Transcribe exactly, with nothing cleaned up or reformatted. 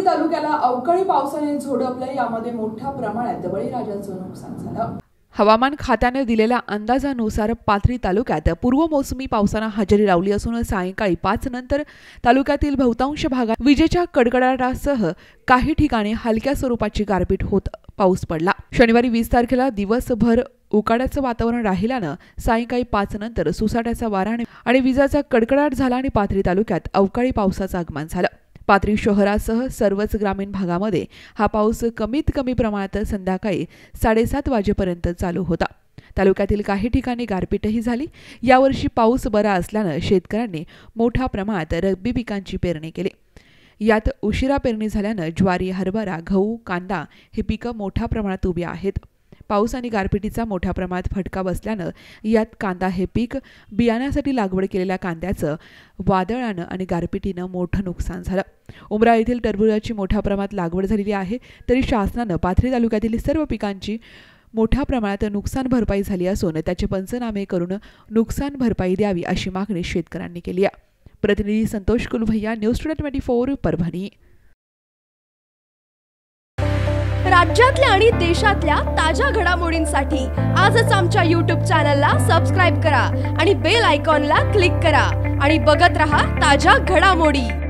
पाथरी तालुक्याला अवकाळी पावसाने झोडपलं। यामध्ये मोठ्या प्रमाणात बळीराजाचं नुकसान झालं। हवामान खात्याने दिलेल्या अंदाजानुसार पाथरी तालुक्यात पूर्व मोसमी पावसाने हजेरी लावली असून सायंकाळी पाच नंतर तालुक्यातील बहुतांश भागात विजेच्या कडकडाटासह काही ठिकाणी हलक्या स्वरूपाची गारपीट होत पाऊस पडला। शनिवारी वीस तारखेला दिवसभर उकाड्याचं वातावरण राहिल्यानं सायंकाळी पाच नंतर सुसाट्याचा वारा आणि विजांचा कडकडाट झाला आणि पाथरी तालुक्यात अवकाळी पावसाचं आगमन झालं। पाथरी शहरासह सर्वच ग्रामीण भागामध्ये हा पाऊस कमीत कमी प्रमाणात संध्याकाळी साडेसात वाजेपर्यंत चालू होता। तालुक्यातील काही ठिकाणी गारपीटही झाली। यावर्षी पाऊस बरा असल्यानं शेतकऱ्यांनी मोठ्या प्रमाणात रब्बी पिकांची पेरणी केली। यात उशिरा पेरणी झाल्यानं ज्वारी, हरभरा, गहू, कांदा हे पिकं मोठ्या प्रमाणात उभी आहेत। पाऊस आणि गारपिटीचा मोठ्या प्रमाणात फटका बसल्यानं यात कांदा हे पीक बियाण्यासाठी लागवड केलेल्या कांद्याचं वादळानं आणि गारपिटीनं मोठं नुकसान झालं। उमरा येथील टरबूजाची मोठ्या प्रमाणात लागवड झालेली आहे, तरी शासनानं पाथरी तालुक्यातील सर्व पिकांची मोठ्या प्रमाणात नुकसान भरपाई झाली असून त्याचे पंचनामे करून नुकसान भरपाई द्यावी अशी मागणी शेतकऱ्यांनी केली आहे। प्रतिनिधी Santosh Kulbhaiya, news today twenty four, Parbhani. राज्यातल्या आणि देशातल्या ताज्या घडामोडींसाठी आजच आमच्या यूट्यूब चॅनलला सबस्क्राइब करा आणि बेल आयकॉनला क्लिक करा आणि बघत रहा ताज्या घडामोडी।